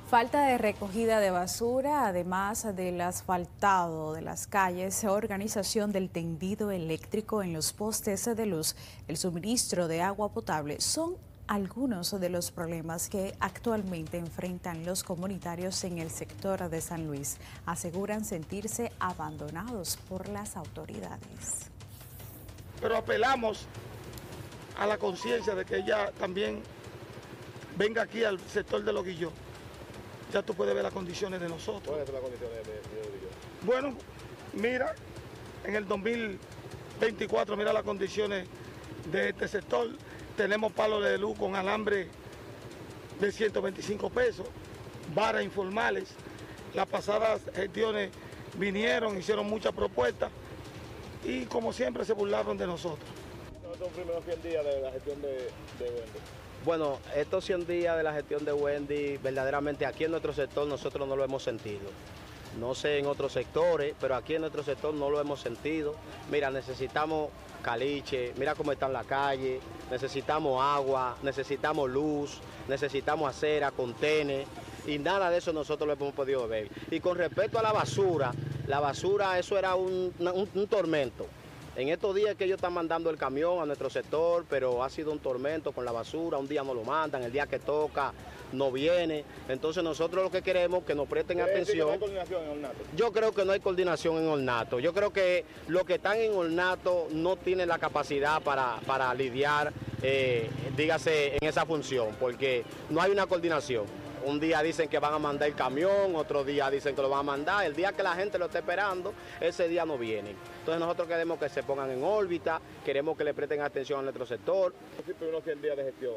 Falta de recogida de basura, además del asfaltado de las calles, organización del tendido eléctrico en los postes de luz, el suministro de agua potable, son algunos de los problemas que actualmente enfrentan los comunitarios en el sector de San Luis. Aseguran sentirse abandonados por las autoridades. Pero apelamos a la conciencia de que ella también venga aquí al sector de Los Guilló. Ya tú puedes ver las condiciones de nosotros. ¿Cuáles son las condiciones de Los Guilló? Bueno, mira, en el 2024, mira las condiciones de este sector. Tenemos palos de luz con alambre de 125 pesos, varas informales. Las pasadas gestiones vinieron, hicieron muchas propuestas y como siempre se burlaron de nosotros. ¿Cuáles son los primeros 100 días de la gestión de Wendy? Bueno, estos 100 días de la gestión de Wendy, verdaderamente aquí en nuestro sector nosotros no lo hemos sentido. No sé en otros sectores, pero aquí en nuestro sector no lo hemos sentido. Mira, necesitamos caliche, mira cómo está en la calle, necesitamos agua, necesitamos luz, necesitamos acera, contenes, y nada de eso nosotros lo hemos podido ver. Y con respecto a la basura eso era un tormento. En estos días que ellos están mandando el camión a nuestro sector, pero ha sido un tormento con la basura, un día no lo mandan, el día que toca no viene. Entonces nosotros lo que queremos es que nos presten atención. ¿No hay coordinación en Ornato? Yo creo que no hay coordinación en Ornato. Yo creo que los que están en Ornato no tienen la capacidad para lidiar, dígase, en esa función, porque no hay una coordinación. Un día dicen que van a mandar el camión, otro día dicen que lo van a mandar. El día que la gente lo esté esperando, ese día no vienen. Entonces nosotros queremos que se pongan en órbita, queremos que le presten atención a nuestro sector. ¿Los primeros 100 días de gestión?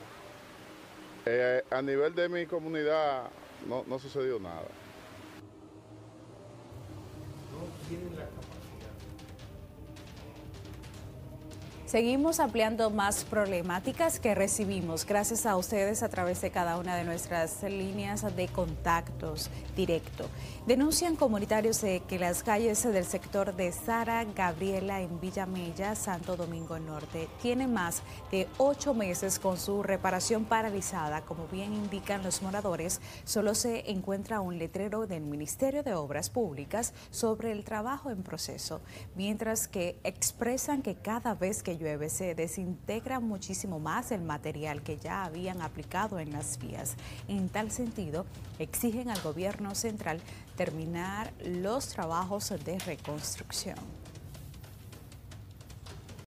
A nivel de mi comunidad no sucedió nada. No tienen la capacidad. Seguimos ampliando más problemáticas que recibimos gracias a ustedes a través de cada una de nuestras líneas de contactos directo. Denuncian comunitarios de que las calles del sector de Sara Gabriela en Villamella, Santo Domingo Norte, tienen más de 8 meses con su reparación paralizada. Como bien indican los moradores, solo se encuentra un letrero del Ministerio de Obras Públicas sobre el trabajo en proceso, mientras que expresan que cada vez que llueve se desintegra muchísimo más el material que ya habían aplicado en las vías. En tal sentido, exigen al gobierno central terminar los trabajos de reconstrucción.